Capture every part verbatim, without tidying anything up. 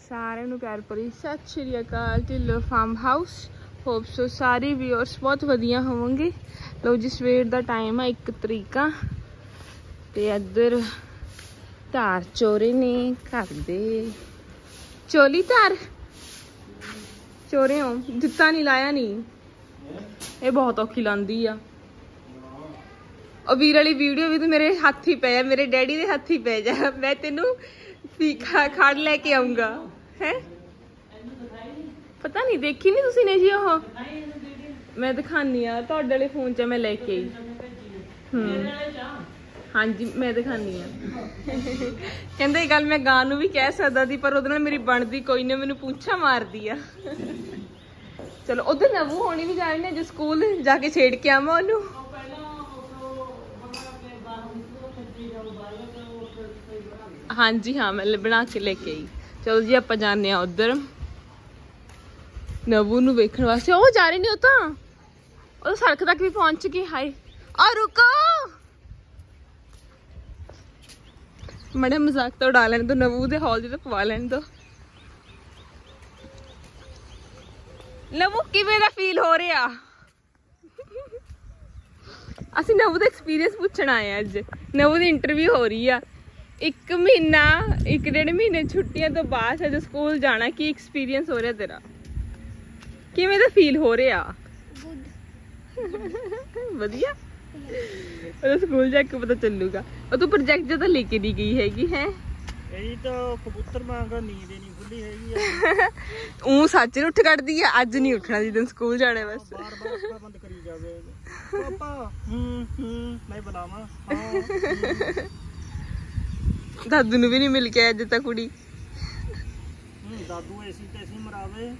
सारे नूं प्यार भरी सत श्री अकाल। Dhillon farm house hope so सारे व्यूअर्स बहुत वधिया होवोगे। लो जी सवेर का टाइम है एक तरीका ते इधर धार चोरे ने घर दे चोली धार चोरे हो जिता नहीं लाया नहीं ये बहुत औखी लांदी आ। वीर वाली वीडियो भी तो मेरे हाथ ही पे है, मेरे डैडी के हाथ ही पे जा। मैं तेनू खा खाड़ लेके आऊंगा है पता नहीं देखी नहीं तुसी ने जी ओह मैं दिखानी आ तुहाडे वाले फोन च मैं लेके आई। हम्म हाँ जी मैं दिखानी आ कहंदे गल मैं गां नूं भी कह सकदा दी पर उहदे नाल मेरी बनदी कोई नहीं मैनू पूंछा मारदी आ। चलो उधर नवू होनी भी जा रही ने जो स्कूल जाके छेड़ के आवां ओनू। हाँ जी हाँ मैं बना के लेके आई। चलो जी आप जाने उधर नवू नूं वेखण वास्ते। ओ जा रही नहीं तो सड़क तक भी पहुंच गई। हाय और रुको मड़े मजाक तो उड़ा लेने दो नवू दे हॉल जी तो पवा लेने दो। नवू किवें दा फील हो रहा असीं नवू दा एक्सपीरियंस पूछण आए अज। नवू दी इंटरव्यू हो रही है एक महीना एक डेढ़ महीने छुट्टियां तो बाद अज स्कूल जाना। की एक्सपीरियंस हो रहा तेरा किवें दा फील हो रहा? वधिया स्कूल जाके पता चलूगा। और तू प्रोजेक्ट जो तो लेके नहीं गई हैगी है यही तो कबूतर मांगा नींद नहीं खुली हैगी ऊ सच उठ कटदी है अज नहीं उठना जिस दिन स्कूल जाने बस बार बार बंद करी जावे पापा हम्म हम्म मैं बनावा हां दादू नूं भी नहीं मिल के अज तक कुड़ी दादू ऐसी तैसी मरावे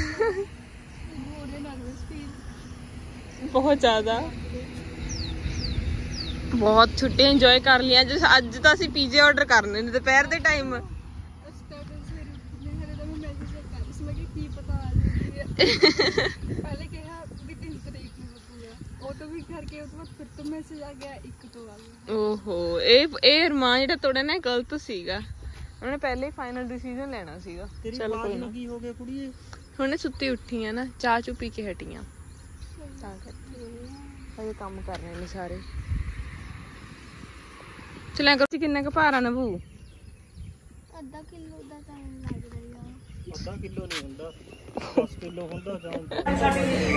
बहुत ज्यादा बहुत छुट्टी इंजॉय कर लिया। जो अज तो असीं पीजे ऑर्डर करने ने दोपहर के टाइम ओहो ए अरमान जिहड़ा तोड़ा ना गलत सीगा उन्होंने पहले ही फाइनल डिसीजन लेना सीगा। चलो कोई ना की हो गया कुड़िए हुणे सुत्ती उठी है ना चाह चू पी के हटियां तां करके काम कर रहे हैं सारे। चलिया करो किन्ना का भारा नवू आधा किलो दा टाइम लग रहा है आधा किलो नहीं हुंदा दस किलो हुंदा जान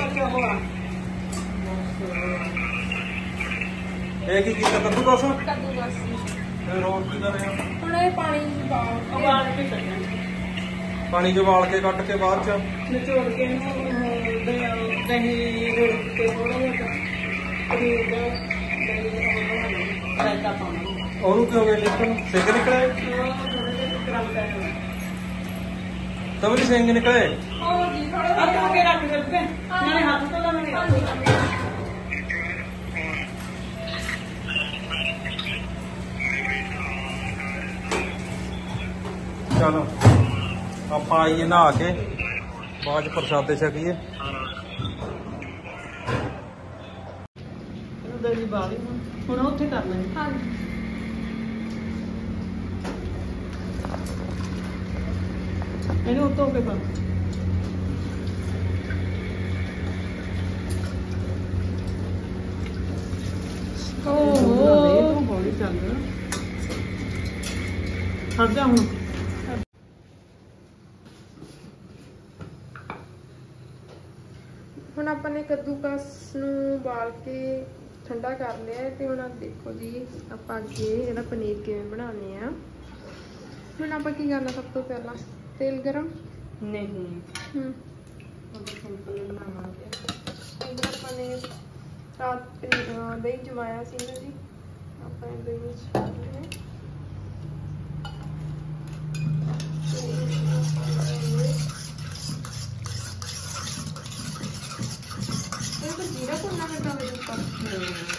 एक ही किलो कद्दू बस कद्दू बस फिर और की कर रहे हैं हुणे पानी उबाल के कटना पानी जो उबाल के कट के बाद च निचोड़ के दही रुड़ के थोड़ा बहुत पनीर दा रायता पाना और क्या हो गया लेकिन सेंग निकला है तब भी सेंग निकला है और जी थोड़ा आगे रख सकते हैं मैंने हाथ तो लगाने चलो आप आइए नहा के बाद प्रसादे छकीए दही बाली हुण उत्थे कर लेंगे। हाँ तो के बाद चल हट जा हूँ हुण अपने कद्दूकस नूं उबाल के ठंडा कर लिया ते हुण देखो जी आपां अगे जिहड़ा पनीर किवें बनाउने आ। हुण आपां की करना सब तो पहला तेल गरम नहीं सिंपल बनावांगे इधर अपने रात दही जमाया सी ना जी अपने दही तो जीरा भुनना करता मेरे ऊपर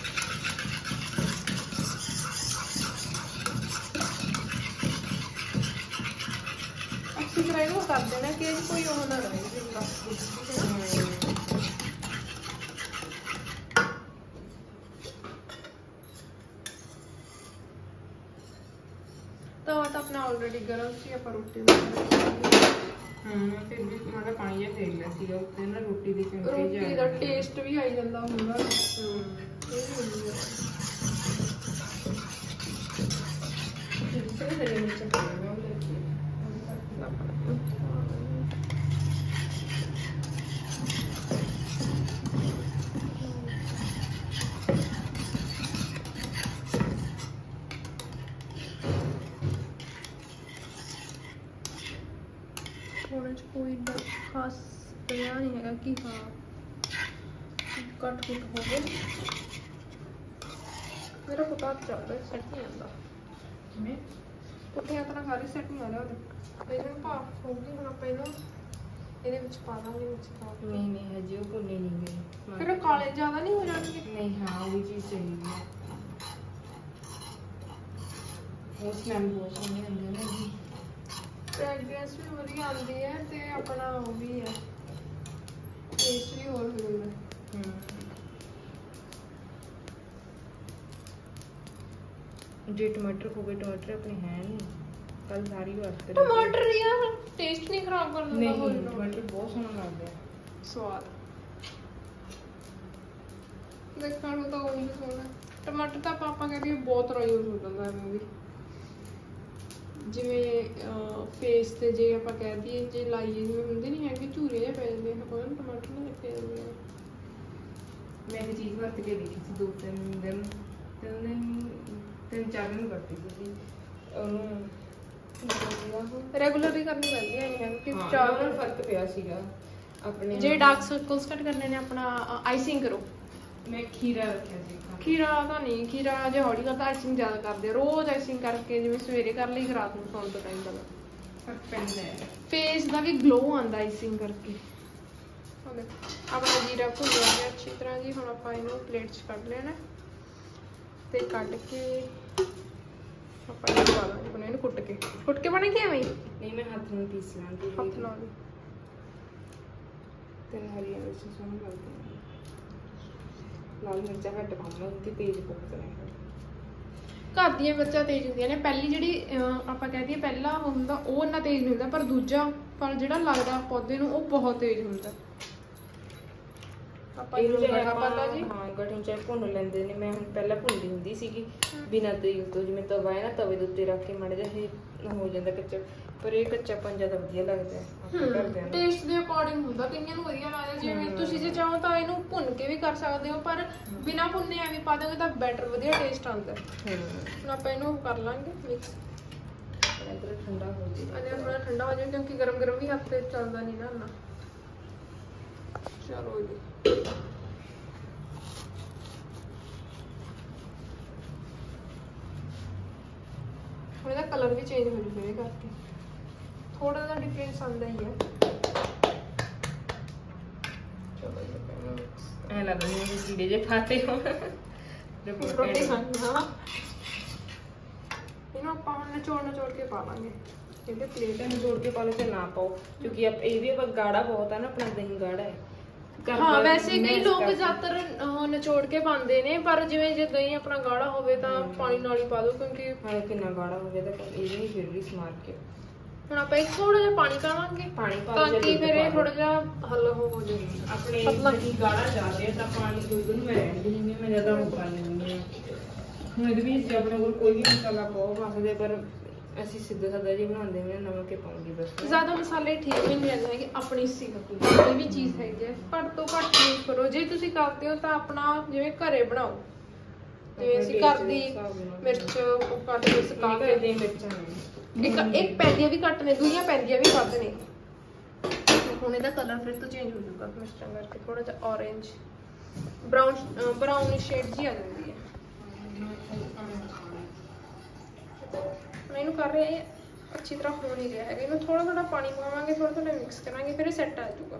कर देना कि कोई वो ना रहे तो अपना ऑलरेडी गर्म सी रोटी ਹੂੰ ਫਿਰ ਵੀ ਮਾੜਾ ਪਾਣੀ ਜਿਹਾ ਫੇਰ ਲਿਆ ਸੀਗਾ ਉੱਤੇ ਨਾ ਰੋਟੀ ਦੇ ਚਮਚੇ ਰੋਟੀ ਦਾ ਟੇਸਟ ਵੀ ਆਈ ਜਾਂਦਾ ਹੁੰਦਾ। ਹੂੰ ਇਹ ਵੀ ਹੁੰਦੀ ਆ। ਜਿਹੜੇ ਹਰੇ ਮਿਰਚ ਪਾਉਂਦੇ ਉਹ ਦੇਖੀ ਥੋੜੇ ਚ ਕੋਈ ਖਾਸ ਪਿਆ ਨਹੀਂ ਹੈਗਾ ਕਿ ਹਾਂ ਕੱਟ ਕੁੱਟ ਹੋ ਗਏ। ਮੇਰਾ ਪੁੱਤਾ ਚੱਲ ਰਿਹਾ ਸੈੱਟ ਨਹੀਂ ਆਉਂਦਾ। ਕਿਵੇਂ ਪੁੱਠੀਆਂ ਤਰ੍ਹਾਂ ਖਾ ਰਹੀ ਸੈੱਟ ਨਹੀਂ ਆ ਰਿਹਾ ਉਹਦੇ। ਇਹਨੂੰ ਭਾਫ ਹੋ ਗਈ ਹੁਣ ਆਪਾਂ ਇਹਨੂੰ ਇਹਦੇ ਵਿੱਚ ਪਾ ਦਾਂਗੇ ਵਿੱਚ ਪਾ ਕੇ। ਨਹੀਂ ਨਹੀਂ ਹਜੇ ਉਹ ਭੁੰਨੇ ਨਹੀਂ ਗਏ ਫਿਰ ਉਹ ਕਾਲੇ ਜ਼ਿਆਦਾ ਨਹੀਂ ਹੋ ਜਾਣਗੇ। ਨਹੀਂ ਹਾਂ ਉਹ ਵੀ ਚੀਜ਼ ਚਾਹੀਦੀ ਹੈ। ਉਹ ਸਮੈਲ ਬਹੁਤ ਸੋਹਣੀ ਆਉਂਦੀ ਹੈ ਨਾ ਜੀ। ਫ੍ਰੈਗਰੈਂਸ ਵੀ ਵਧੀਆ ਆਉਂਦੀ ਹੈ ਤੇ ਆਪਣਾ ਉਹ ਵੀ ਹੈ ਟੇਸਟ ਵੀ ਹੋਰ ਹੋ ਜਾਂਦਾ। ਜੇ ਟਮਾਟਰ ਹੋ ਗਏ ਟਮਾਟਰ ਆਪਣੇ ਹੈ ਨਹੀਂ ਕੱਲ ਸਾਰੀ ਵਰਤ ਰਹੀ ਟਮਾਟਰ ਯਾਰ ਟੇਸਟ ਨਹੀਂ ਖਰਾਬ ਕਰ ਦਿੰਦਾ ਹੋਰ ਨਹੀਂ ਟਮਾਟਰ ਬਹੁਤ ਸੋਹਣਾ ਲੱਗਦਾ ਹੈ ਸਵਾਦ ਦੇਖਣ ਨੂੰ ਤਾਂ ਉਹ ਵੀ ਸੋਹਣਾ। ਟਮਾਟਰ ਤਾਂ ਪਾਪਾ ਕਹਿੰਦੇ ਬਹੁਤ ਤਰ੍ਹਾਂ ਯੂਜ਼ ਹੋ ਜਾਂਦਾ ਹੈ ਵੀ ਜਿਵੇਂ ਫੇਸ ਤੇ ਜੇ ਆਪਾਂ ਕਹਿ ਦਈਏ ਜੇ ਲਾਈਏ ਜਿਵੇਂ ਹੁੰਦੇ ਨਹੀਂ ਹੈਗੇ ਝੂਰੇ ਜਿਹੇ ਪੈ ਜਾਂਦੇ ਆ ਉਹਨਾਂ ਨੂੰ ਟਮਾਟਰ ਨਾਲ ਪੈ ਜਾਂਦੇ ਆ। ਮੈਂ ਇਹ ਚੀਜ਼ ਵਰਤ ਕੇ ਦੇਖੀ ਸੀ ਦੋ ਤਿੰਨ ਦਿਨ ਤਿੰਨ ਦਿਨ ਤਿੰਨ ਚਾਰ ਦਿਨ ਵਰਤੀ ਸੀ ਉਹਨੂੰ ਰੈਗੂਲਰ ਹੀ ਕਰਨੀ ਪੈਂਦੀ ਹੈ ਇਹ ਕਿ ਚਾਰ ਦਿਨ ਫਰਕ ਪਿਆ ਸੀਗਾ ਆਪਣੇ। ਜੇ ਡਾਰਕ ਸਰਕਲਸ ਕੱਟ ਕਰਨੇ ਨੇ ਆਪਣਾ ਆਈਸਿੰਗ ਕਰੋ। ਮੈਂ ਖੀਰਾ ਰੱਖਿਆ ਸੀ ਖੀਰਾ ਤਾਂ ਨਹੀਂ ਖੀਰਾ ਜੇ ਹੌਲੀ ਕਰਦਾ ਆਈਸਿੰਗ ਜ਼ਿਆਦਾ ਕਰਦੇ ਆ। ਰੋਜ਼ ਆਈਸਿੰਗ ਕਰਕੇ ਜਿਵੇਂ ਸਵੇਰੇ ਕਰ ਲਈ ਰਾਤ ਨੂੰ ਸੌਣ ਤੋਂ ਟਾਈਮ ਦਾ ਫਰਕ ਪੈਂਦਾ ਹੈ। ਫੇਸ ਦਾ ਵੀ ਗਲੋ ਆਉਂਦਾ ਆਈਸਿੰਗ ਕਰਕੇ। ਆਪਣਾ ਜੀਰਾ ਭੁੰਨ ਗਿਆ ਅੱਛੀ ਤਰ੍ਹਾਂ ਜੀ। ਹੁਣ ਆਪਾਂ ਇਹਨੂੰ ਪਲੇਟ 'ਚ ਕੱਢ ਲੈਣਾ ਤੇ ਕੱਢ ਕੇ ਆਪਾਂ ਇਹ ਪਾ ਦਾਂਗੇ ਆਪਣੇ ਇਹਨੂੰ ਕੁੱਟ ਕੇ ਕੁੱਟ ਕੇ ਬਣੇ ਕਿ ਐਵੇਂ ਨਹੀਂ ਮੈਂ ਹੱਥ ਨਾਲ ਪੀਸ ਲਾਂਗੀ ਹੱਥ ਨਾਲ ਹੀ। ਤਿੰਨ ਹਰੀਆਂ ਮਿਰਚਾਂ ਸੋਹਣੀ ਲੱਗਦੀਆਂ ਲਾਲ ਮਿਰਚਾਂ ਘੱਟ ਪਾਵਾਂਗੇ ਕਿ ਤੇਜ਼ ਬਹੁਤ ਨੇ। ਘਰ ਦੀਆਂ ਮਿਰਚਾਂ ਤੇਜ਼ ਹੁੰਦੀਆਂ ਨੇ। ਪਹਿਲੀ ਜਿਹੜੀ ਆਪਾਂ ਕਹਿ ਦਈਏ ਪਹਿਲਾ ਹੁੰਦਾ ਉਹ ਇੰਨਾ ਤੇਜ਼ ਨਹੀਂ ਹੁੰਦਾ ਪਰ ਦੂਜਾ ਫਲ ਜਿਹੜਾ ਲੱਗਦਾ ਪੌਦੇ ਨੂੰ ਉਹ ਬਹੁਤ ਤੇਜ਼ ਹੁੰਦਾ। ਆਪਾਂ ਇਹਨੂੰ ਗੜਾ ਪਤਾ ਜੀ ਹਾਂ ਗੜੇ ਚਾਹੇ ਭੁੰਨ ਲੈਂਦੇ ਨੇ। ਮੈਂ ਹੁਣ ਪਹਿਲਾਂ ਭੁੰਨਦੀ ਹੁੰਦੀ ਸੀਗੀ ਬਿਨਾਂ ਤੇਲ ਤੋਂ ਜਿਵੇਂ ਤਵਾ ਹੈ ਨਾ ਤਵੇ ਦੇ ਉੱਤੇ ਰੱਖ ਕੇ ਮਾੜਾ ਜਿਹਾ ਇਹ ਹੋ ਜਾਂਦਾ ਕੱਚਾ ਪਰ ਇਹ ਕੱਚਾਪਨ ਜ਼ਿਆਦਾ ਵਧੀਆ ਲੱਗਦਾ ਹੈ ਆਪਣੇ ਘਰਦਿਆਂ ਨੂੰ। ਟੇਸਟ ਦੇ ਅਕੋਰਡਿੰਗ ਹੁੰਦਾ ਕਈਆਂ ਨੂੰ ਵਧੀਆ ਲੱਗਦਾ ਜਿਵੇਂ ਤੁਸੀਂ ਜੇ ਚਾਹੋ ਤਾਂ ਇਹਨੂੰ ਭੁੰਨ ਕੇ ਵੀ ਕਰ ਸਕਦੇ ਹੋ ਪਰ ਬਿਨਾਂ ਭੁੰਨੇ ਐਵੇਂ ਪਾ ਦੋਗੇ ਤਾਂ ਬੈਟਰ ਵਧੀਆ ਟੇਸਟ ਆਉਂਦਾ। ਹੁਣ ਆਪਾਂ ਇਹਨੂੰ ਕਰ ਲਾਂਗੇ ਮਿਕਸ। ਇਧਰ ਠੰਡਾ ਹੋ ਜਾਏ ਅਜੇ ਥੋੜਾ ਠੰਡਾ ਹੋ ਜਾਏ ਕਿਉਂਕਿ ਗਰਮ ਗਰਮ ਵੀ ਹੱਥ ਤੇ ਚੱਲਦਾ ਨਹੀਂ ਨਾ ਇੰਨਾ। ਚਲੋ ਜੀ ਹੁਣ ਇਹਦਾ ਕਲਰ ਵੀ ਚੇਂਜ ਹੋ ਜੂਗਾ ਇਹ ਕਰਕੇ ਥੋੜਾ ਜਿਹਾ ਡਿਫਰੈਂਸ ਆਉਂਦਾ ਹੀ ਹੈ। ਚਲੋ ਜੀ ਐ ਲੱਗਦਾ ਜਿਵੇਂ ਕੀੜੇ ਜੇ ਖਾਤੇ ਹੋ ਰੋਟੀ ਖਾਣੀ ਹਾਂ। ਇਹਨੂੰ ਆਪਾਂ ਹੁਣ ਨਿਚੋੜ ਨਿਚੋੜ ਕੇ ਪਾ ਲਾਂਗੇ ਇਹਦੇ ਪਲੇਟ ਨੂੰ ਜੋੜ ਕੇ ਪਾ ਲਓ ਤੇ ਨਾ ਪਾਓ ਕਿਉਂਕਿ ਇਹ ਵੀ ਆਪਾਂ ਗਾੜਾ ਬਹੁਤ ਆ ਨਾ ਆਪਣਾ ਦਹੀਂ ਗਾੜਾ ਹੈ। ਹਾਂ ਵੈਸੇ ਕਈ ਲੋਕ ਜ਼ਿਆਦਾਤਰ ਨਿਚੋੜ ਕੇ ਪਾਉਂਦੇ ਨੇ ਪਰ ਜਿਵੇਂ ਜੇ ਦਹੀਂ ਆਪਣਾ ਗਾੜਾ ਹੋਵੇ ਤਾਂ ਪਾਣੀ ਨਾਲ ਹੀ ਪਾ ਦਿਓ ਕਿਉਂਕਿ ਹਾਂ ਕਿੰਨਾ ਗਾੜਾ ਹੋ ਗਿਆ ਤਾਂ ਇਹ ਵੀ ਫਿਰ ਵੀ ਸਮਾਰ ਕੇ। ਹੁਣ ਆਪਾਂ ਇੱਕ ਥੋੜਾ ਜਿਹਾ ਪਾਣੀ ਪਾਵਾਂਗੇ ਪਾਣੀ ਪਾ ਤਾਂ ਕਿ ਫਿਰ ਇਹ ਥੋੜਾ ਜਿਹਾ ਹੱਲ ਹੋ ਜਾਵੇ ਆਪਣੇ ਦਹੀਂ ਗਾੜਾ ਜ਼ਿਆਦਾ ਤਾਂ ਪਾਣੀ ਦੁੱਧ ਨੂੰ ਮੈਂ ਰਹਿਣ ਦਿੰਦੀ ਮੈਂ ਜ਼ਿਆਦਾ ਉਹ ਕਰ ਲੈਂਦੀ ਹਾਂ। ਹੁਣ ਇਹਦੇ ਵਿੱਚ ਆਪਣੇ ਕੋਲ ਕੋਈ ਵੀ ਮਸਾਲਾ ਪਾਓ ਪਾ ਸਕਦੇ ਪਰ ਅਸੀਂ ਸਿੱਧਾ ਸਾਦਾ ਜੀ ਬਣਾਉਂਦੇ ਹਾਂ ਨਮਕ ਕੇ ਪਾਉਂਗੀ ਬਸ। ਜ਼ਿਆਦਾ ਮਸਾਲੇ ਠੀਕ ਵੀ ਨਹੀਂ ਰਹਿੰਦੇ ਹੈਗੇ ਆਪਣੀ ਸਿੱਖ ਇਹ ਵੀ ਚੀਜ਼ ਹੈਗੀ ਹੈ ਘੱਟ ਤੋਂ ਘੱਟ ਯੂਜ਼ ਕਰੋ। ਜੇ ਤੁਸੀਂ ਕਰਦੇ ਹੋ ਤਾਂ ਆਪਣਾ ਜਿਵੇਂ ਘਰੇ ਬਣਾਓ ਜਿਵੇਂ ਅਸੀਂ ਘਰ ਦੀ ਮਿਰਚ ਉਹ ਕੱਟ ਕੇ ਸੁਕਾ ਕੇ ਦੇ ਮਿਰਚਾਂ ਨੇ ਇੱਕ ਇੱਕ ਪੈਂਦੀਆਂ ਵੀ ਘੱਟ ਨੇ ਦੂਜੀਆਂ ਪੈਂਦੀਆਂ ਵੀ ਵੱਧ ਨੇ। ਹੁਣ ਇਹਦਾ ਕਲਰ ਫਿਰ ਤੋਂ ਚੇਂਜ ਹੋ ਜਾਊਗਾ ਮਿਰਚਾਂ ਕਰਕੇ ਥੋੜਾ ਜਿਹਾ ਔਰੇਂਜ ਬਰਾਊਨ ਬਰਾਊਨ ਸ਼ੇਡ ਜੀ ਆ ਜਾਂਦੀ ਹੈ। ਮੈਂ ਇਹਨੂੰ ਕਰ ਰਿਹਾ ਅੱਛੀ ਤਰ੍ਹਾਂ ਹੋ ਨਹੀਂ ਰਿਹਾ ਹੈਗਾ। ਇਹਨੂੰ ਥੋੜਾ ਥੋੜਾ ਪਾਣੀ ਪਾਵਾਂਗੇ ਥੋੜਾ ਥੋੜਾ ਮਿਕਸ ਕਰਾਂਗੇ ਫਿਰ ਇਹ ਸੈੱਟ ਆ ਜਾਊਗਾ।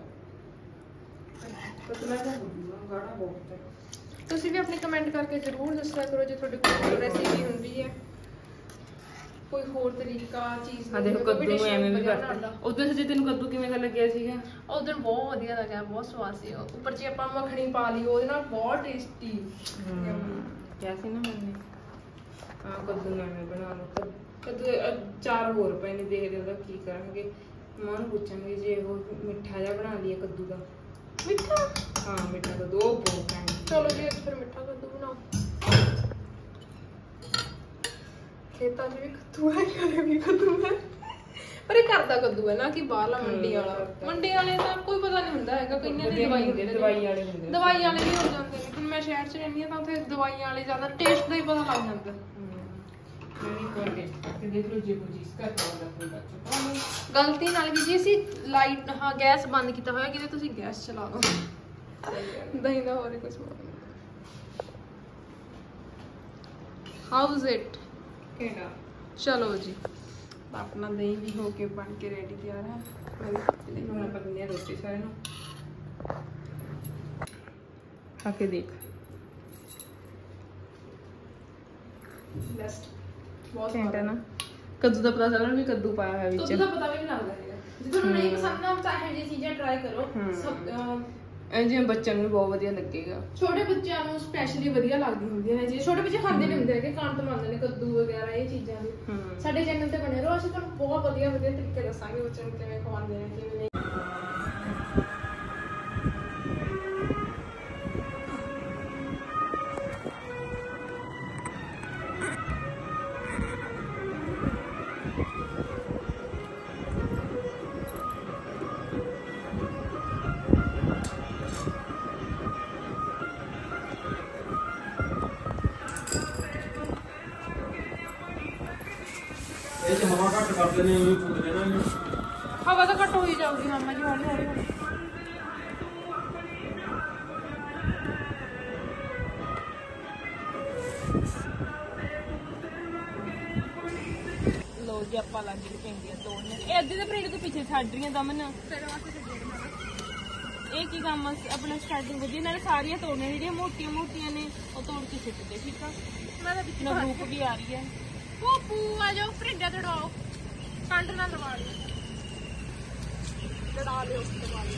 ਪਤਲਾ ਜਿਹਾ ਹੋ ਜਾਊਗਾ ਗਾੜਾ ਬਹੁਤ ਹੈ। ਤੁਸੀਂ ਵੀ ਆਪਣੀ ਕਮੈਂਟ ਕਰਕੇ ਜ਼ਰੂਰ ਦੱਸਿਆ ਕਰੋ ਜੇ ਤੁਹਾਡੀ ਕੋਈ ਰੈਸਿਪੀ ਹੁੰਦੀ ਹੈ ਕੋਈ ਹੋਰ ਤਰੀਕਾ ਚੀਜ਼ ਹਾਂ ਦੇਖੋ ਕੱਦੂ ਨੂੰ ਐਵੇਂ ਵੀ ਵਰਤਦਾ। ਉਦੋਂ ਸੱਚੀ ਤੈਨੂੰ ਕੱਦੂ ਕਿਵੇਂ ਦਾ ਲੱਗਿਆ ਸੀਗਾ? ਉਦੋਂ ਬਹੁਤ ਵਧੀਆ ਲੱਗਿਆ ਬਹੁਤ ਸਵਾਦ ਸੀ। ਉੱਪਰ ਜੇ ਆਪਾਂ ਮੱਖਣੀ ਪਾ ਲਈ ਉਹਦੇ ਨਾਲ ਬਹੁਤ ਟੇਸਟੀ ਕਿਹਾ ਸੀ ਨਾ ਮੈਨੇ ਹਾਂ ਕੱਦੂ ਨੂੰ ਐਵੇਂ ਬਣਾ ਲਓ। ਕੱਦੂ ਚਾਰ ਹੋਰ ਪਏ ਨੇ ਦੇਖਦੇ ਉਹਦਾ ਕੀ ਕਰਾਂਗੇ मैं उन्हें पूछांगी जे वो मिठा जा बना लिया कद्दू का। मिठा? हाँ मिठा कद्दू वो बहुत है। चलो जी फिर मिठा कद्दू बनाओ। खेतां 'ਚ भी कद्दू है, घरे भी कद्दू है, पर ਇਹ ਘਰ ਦਾ ਕੱਦੂ ਹੈ ਨਾ ਕਿ ਬਾਹਰਲਾ ਮੰਡੀ ਵਾਲਾ। ਮੰਡੀ ਵਾਲੇ ਦਾ ਕੋਈ ਪਤਾ ਨਹੀਂ ਹੁੰਦਾ ਹੈਗਾ, ਕਈਆਂ ਦੇ ਦਵਾਈ ਹੁੰਦੇ, ਦਵਾਈ ਵਾਲੇ ਹੁੰਦੇ, ਦਵਾਈ ਵਾਲੇ ਵੀ ਹੋ ਜਾਂਦੇ ਨੇ। ਹੁਣ ਮੈਂ ਸ਼ਹਿਰ 'ਚ ਰਹਿੰਦੀ ਹਾਂ ਤਾਂ ਉੱਥੇ ਦਵਾਈਆਂ ਵਾਲੇ ਜ਼ਿਆਦਾ ਟੇਸਟ ਦਾ ਹੀ ਪਤਾ ਲੱਗ ਜਾਂਦਾ। ਗਲਤੀ ਨਾਲ ਵੀ ਜੀ ਅਸੀਂ ਲਾਈਟ ਹਾਂ ਗੈਸ ਬੰਦ ਕੀਤਾ ਹੋਇਆ, ਕਿਤੇ ਤੁਸੀਂ ਗੈਸ ਚਲਾ ਲਓ। ਦਹੀਂ ਦਾ ਹੋਰ ਕੁਝ ਹਾਊ ਇਟ ਕਿਹੜਾ। ਚਲੋ ਜੀ अपना दही भी होके बन के रेडी तैयार है। रोटी सारे खा के देख बेस्ट बहुत घैंट है ना। कद्दू का पता चल रहा भी कद्दू पाया है बीच, कद्दू का पता भी नहीं लगता है। जो तुहानू नहीं पसंद ना चाहे जी चीजें ट्राई करो, सब ਜਿਵੇਂ ਬੱਚਿਆਂ ਨੂੰ ਬਹੁਤ ਵਧੀਆ ਲੱਗੇਗਾ। ਛੋਟੇ ਬੱਚਿਆਂ ਨੂੰ ਸਪੈਸ਼ਲੀ ਵਧੀਆ ਲੱਗਦੀ ਹੁੰਦੀਆਂ ਨੇ ਜੀ। ਛੋਟੇ ਬੱਚੇ ਖਾਂਦੇ ਨਹੀਂ ਹੁੰਦੇ ਕਿ ਖਾਣ ਤੋਂ ਮੰਨਦੇ ਨੇ ਕੱਦੂ ਵਗੈਰਾ ਇਹ ਚੀਜ਼ਾਂ ਵੀ। ਸਾਡੇ ਚੈਨਲ ਤੇ ਬਣੇ ਰਹੋ, ਅਸੀਂ ਤੁਹਾਨੂੰ ਬਹੁਤ ਵਧੀਆ ਵਧੀਆ ਤਰੀਕੇ ਦੱਸਾਂਗੇ ਬੱਚਿਆਂ ਨੂੰ ਕਿਵੇਂ ਖਵਾਉਂਦੇ ਨੇ ਕਿਵੇਂ ਨਹੀਂ। हवा घट करते ने हवा तो घट हो ही जाऊगी मामा जी हौली हौली हौली। लो जी आप लग गई पेंडियां तोड़ने। ए अद्धे दे परेड तो पीछे छड़ रही दमन ਇਹ ਕੀ ਕੰਮ ਆਪਣਾ ਸਟਾਰਟਿੰਗ ਵਧੀਆ ਨਾਲ ਸਾਰੀਆਂ ਤੋੜਨੀਆਂ ਜਿਹੜੀਆਂ ਮੋਟੀਆਂ ਮੋਟੀਆਂ ਨੇ ਉਹ ਤੋੜ ਕੇ ਸਿੱਟ ਦੇ। ਠੀਕ ਆ ਮੈਂ ਤਾਂ ਵਿੱਚ ਗਰੁੱਪ ਵੀ ਆ ਰਹੀ ਹੈ। ਪੂਪੂ ਆ ਜਾਓ ਭਰਿੰਡਾ ਤੜਾਓ ਕੰਡ ਨਾਲ ਲਵਾ ਲਿਓ ਲੜਾ ਲਿਓ ਲਵਾ ਲਿਓ।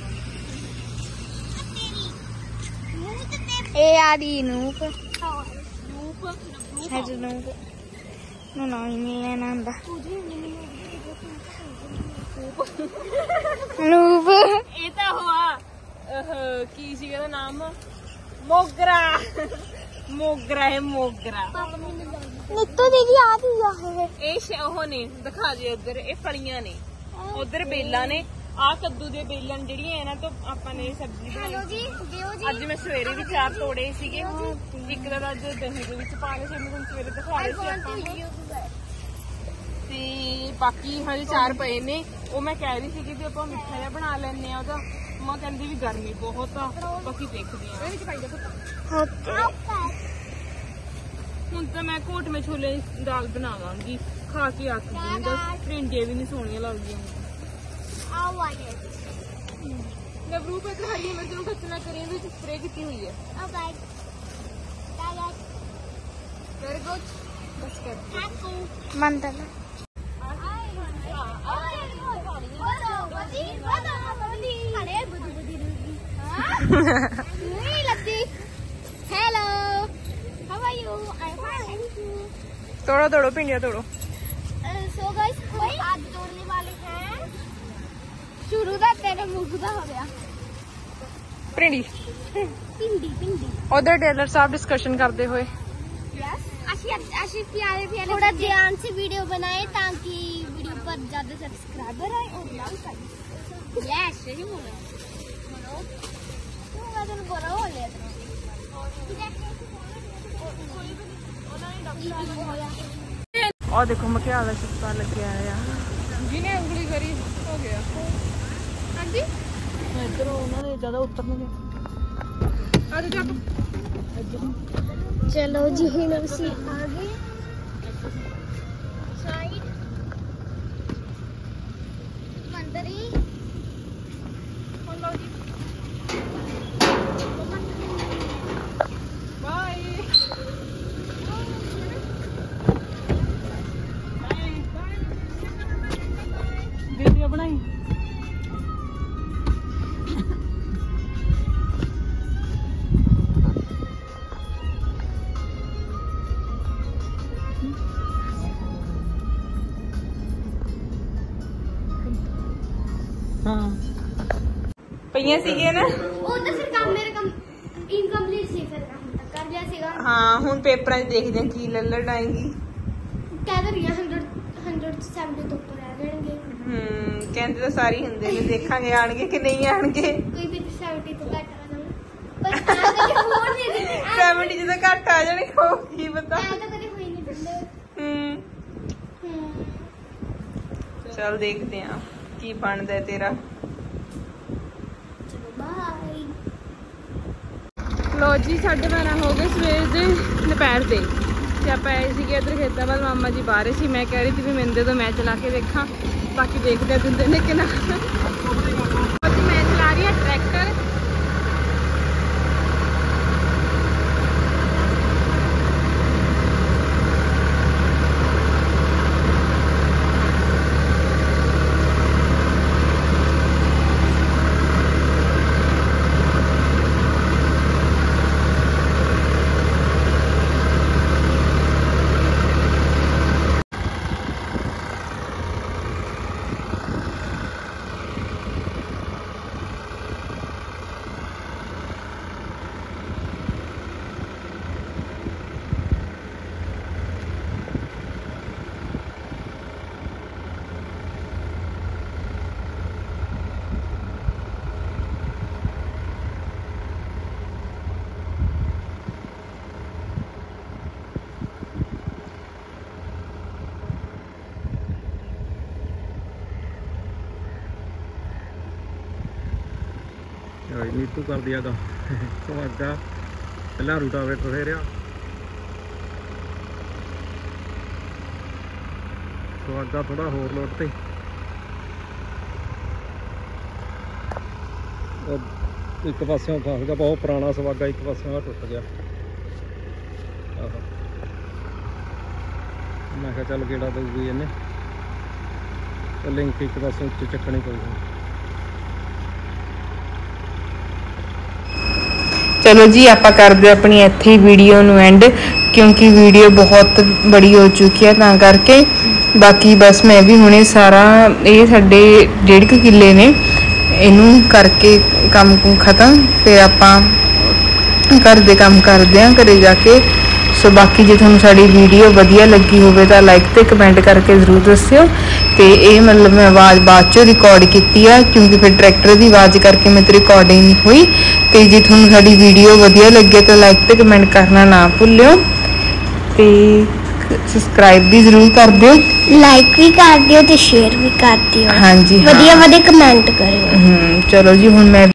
ਇਹ ਆ ਦੀ ਨੂਪ ਨੂਪ ਹੈ ਨੂਪ ਨੂੰ ਨਾ ਨਹੀਂ ਲੈਣਾ ਹੁੰਦਾ ਨੂਪ। ਇਹ ਤਾਂ ਹੋਆ ਕੀ ਸੀ ਇਹਦਾ ਨਾਮ ਮੋਗਰਾ। ਮੋਗਰਾ ਹੈ ਮੋਗਰਾ। ਨਿੱਤੂ ਦੀਦੀ ਆ ਦੀ ਆ ਇਹ ਉਹ ਨੇ ਦਿਖਾ ਦੇ ਉਧਰ ਇਹ ਫਲੀਆਂ ਨੇ ਉਧਰ ਬੇਲਾਂ ਨੇ। ਆ ਕੱਦੂ ਦੇ ਬੇਲਾਂ ਜਿਹੜੀਆਂ ਇਹਨਾਂ ਤੋਂ ਆਪਾਂ ਨੇ ਸਬਜ਼ੀ ਬਣਾਈ ਸੀ। ਅੱਜ ਮੈਂ ਸਵੇਰੇ ਵੀ ਚਾਰ ਤੋੜੇ ਸੀਗੇ, ਇੱਕ ਦਾ ਅੱਜ ਦਹੀਂ ਦੇ ਵਿੱਚ ਪਾ ਕੇ ਤੁਹਾਨੂੰ ਸਵੇਰੇ ਦਿਖਾ ਰਹੇ ਸੀ ਆਪਾਂ। ਤੇ ਬਾਕੀ ਹਜੇ ਚਾਰ ਪਏ ਨੇ। ਉਹ ਮੈਂ ਕਹਿ ਰਹੀ ਸੀਗੀ ਵੀ ਆਪਾਂ ਮਿੱਠਾ ਜਿਹਾ ਬਣਾ ਲੈਂਦੇ ਆ ਉਹਦਾ। ਮਾਂ ਕਹਿੰਦੀ ਵੀ ਗਰਮੀ ਬਹੁਤ ਆ, ਬਾਕੀ ਦੇਖਦੇ ਆ। ਹੁਣ ਤਾਂ ਮੈਂ ਘੋਟ ਮੇ ਛੋਲੇ ਦੀ ਦਾਲ ਬਣਾਵਾਂਗੀ, ਖਾ ਕੇ ਅੱਕ ਗਈ। ਬਸ ਭਿੰਡੀਆਂ ਵੀ ਨਹੀਂ ਸੋਹਣੀਆਂ ਲੱਗਦੀਆਂ। ਨਵਰੂ ਪੇ ਹਰੀ ਮਿਰਚ ਨੂੰ ਖੱਚਣਾ ਕਰੀ ਇਹਦੇ ਵਿੱਚ ਸਪਰੇ ਕੀਤੀ ਹੋਈ ਹੈ। ਵੈਰੀ ਗੁੱਡ ਬਸ ਕਰ ਮੰਦਲਾ hello how are you I am fine thank you. तोड़ो तोड़ो भिंडियां तोड़ो। सो गाइस आज तोड़ने वाले हैं शुरू दा तेरे मुंह दा हो गया भिंडी भिंडी भिंडी। उधर टेलर साहब डिस्कशन करते हुए यस आशी आशी प्यारे प्यारे थोड़ा ध्यान से वीडियो बनाए ताकि वीडियो पर ज्यादा सब्सक्राइबर आए और लाइक आए। यस सही बोला बोलो तू वजन करो ले और देखो मक्या का छुपा लगे आया जिन्हें उंगली करी हो गया। हाँ जी इधर उन्होंने ज्यादा उतरने चलो जी सी आगे साइड मंदरी बाय वीडियो बनाई। ਹਾਂ ਪਈਆਂ ਸੀਗੀਆਂ ਨਾ ਉਹ ਤਾਂ ਫਿਰ ਕੰਮ ਮੇਰੇ ਕੰਮ ਇਨਕੰਪਲੀਟ ਸੀ ਫਿਰ ਹੁਣ ਤੱਕ ਕਰ ਲਿਆ ਸੀਗਾ। ਹਾਂ ਹੁਣ ਪੇਪਰਾਂ 'ਚ ਦੇਖਦੇ ਹਾਂ ਕੀ ਲੱਲੜ ਆਏਗੀ। ਕਹਿ ਤਾਂ ਰਹੀ ਹਾਂ ਹੰਡਰਡ ਹੰਡਰਡ ਸੈਵਨਟੀ ਤੋਂ ਉੱਪਰ ਆ ਜਾਣਗੇ। ਹੂੰ ਕਹਿੰਦੇ ਤਾਂ ਸਾਰੇ ਹੁੰਦੇ ਨੇ, ਦੇਖਾਂਗੇ ਆਣਗੇ ਕਿ ਨਹੀਂ ਆਣਗੇ। ਕੋਈ ਵੀ ਸੈਵਨਟੀ ਤੋਂ ਘੱਟ ਆ ਜਾਣ ਪਰ ਤਾਂ ਕਦੇ ਹੋਰ ਨਹੀਂ ਦਿੰਦੇ। ਸੈਵਨਟੀ ਜਦੋਂ ਘੱਟ ਆ ਜਾਣੇ ਹੋ ਕੀ ਪਤਾ। ਐਂ ਤਾਂ ਕਦੇ ਹੋਈ ਨਹੀਂ ਦਿੰਦੇ। ਹੂੰ ਹੂੰ ਚਲ ਦੇਖਦੇ ਆ ਕੀ ਬਣਦਾ ਤੇਰਾ। ਚਲੋ ਬਾਏ। ਲੋ ਜੀ ਸਾਢੇ ਬਾਰਾਂ ਹੋ ਗਏ ਸਵੇਰ ਦੇ ਦੁਪਹਿਰ ਦੇ ਤੇ ਆਪਾਂ ਆਏ ਸੀਗੇ ਇੱਧਰ ਖੇਤਾਂ ਵੱਲ। ਮਾਮਾ ਜੀ ਬਾਹਰ ਸੀ, ਮੈਂ ਕਹਿ ਰਹੀ ਸੀ ਵੀ ਮੈਨੂੰ ਦੇ ਦੋ ਮੈਂ ਚਲਾ ਕੇ ਦੇਖਾਂ, ਬਾਕੀ ਦੇਖਦੇ ਆ ਦਿੰਦੇ ਨੇ ਕਿ ਨਾ। ਮੈਂ ਚਲਾ ਰਹੀ ਹਾਂ ਟਰੈਕਟਰ। ਨੀਤੂ ਕਰ ਦਿਆਗਾ ਸੁਹਾਗਾ ਪਹਿਲਾਂ ਰੂਟਾਵੇਟਰ ਫੇਰਿਆ ਸੁਹਾਗਾ ਥੋੜਾ ਹੋਰ ਲੋਟ ਤੇ ਇੱਕ ਪਾਸਿਓਂ ਫਸ ਗਿਆ, ਬਹੁਤ ਪੁਰਾਣਾ ਸੁਹਾਗਾ ਇੱਕ ਪਾਸਿਓਂ ਟੁੱਟ ਗਿਆ। ਆਹੋ ਮੈਂ ਕਿਹਾ ਚੱਲ ਗੇੜਾ ਦਊਗੀ ਇਹਨੇ, ਲਿੰਕ ਇੱਕ ਪਾਸਿਓਂ ਉੱਚ ਚੱਕਣੀ ਪਊਗੀ। ਚਲੋ ਜੀ ਆਪਾਂ ਕਰਦੇ ਆਪਣੀ ਇੱਥੇ ਹੀ ਵੀਡੀਓ ਨੂੰ ਐਂਡ, ਕਿਉਂਕਿ ਵੀਡੀਓ ਬਹੁਤ ਬੜੀ ਹੋ ਚੁੱਕੀ ਹੈ ਤਾਂ ਕਰਕੇ। ਬਾਕੀ ਬਸ ਮੈਂ ਵੀ ਹੁਣੇ ਸਾਰਾ ਇਹ ਸਾਡੇ ਡੇਢ ਕੁ ਕਿੱਲੇ ਨੇ ਇਹਨੂੰ ਕਰਕੇ ਕੰਮ ਕੁਮ ਖਤਮ, ਫਿਰ ਆਪਾਂ ਘਰ ਦੇ ਕੰਮ ਕਰਦੇ ਹਾਂ ਘਰੇ ਜਾ ਕੇ। ਸੋ ਬਾਕੀ ਜੇ ਤੁਹਾਨੂੰ ਸਾਡੀ ਵੀਡੀਓ ਵਧੀਆ ਲੱਗੀ ਹੋਵੇ ਤਾਂ ਲਾਈਕ ਤੇ ਕਮੈਂਟ ਕਰਕੇ ਜ਼ਰੂਰ ਦੱਸਿਓ। ਤੇ ਇਹ ਮਤਲਬ ਮੈਂ ਆਵਾਜ਼ ਬਾਅਦ ਚੋਂ ਰਿਕਾਰਡ ਕੀਤੀ ਆ ਕਿਉਂਕਿ ਫਿਰ ਟਰੈਕਟਰ ਦੀ ਆਵਾਜ਼ ਕਰਕੇ ਮੇਰੇ ਤੋਂ ਰਿਕਾਰਡਿੰਗ ਨਹੀਂ ਹੋਈ। ਤੇ ਜੇ ਤੁਹਾਨੂੰ ਸਾਡੀ ਵੀਡੀਓ ਵਧੀਆ ਲੱਗੇ ਤਾਂ ਲਾਈਕ ਤੇ ਕਮੈਂਟ ਕਰਨਾ ਨਾ ਭੁੱਲਿਓ ਤੇ ਸਬਸਕ੍ਰਾਈਬ ਵੀ ਜ਼ਰੂਰ ਕਰ ਦਿਓ, ਲਾਈਕ ਵੀ ਕਰ ਦਿਓ ਤੇ ਸ਼ੇਅਰ ਵੀ ਕਰ ਦਿਓ। ਹਾਂਜੀ ਵਧੀਆ ਵਧੀਆ ਕਮੈਂਟ ਕਰਿਓ। ਹੂੰ ਚਲੋ ਜੀ ਹੁਣ ਮੈਂ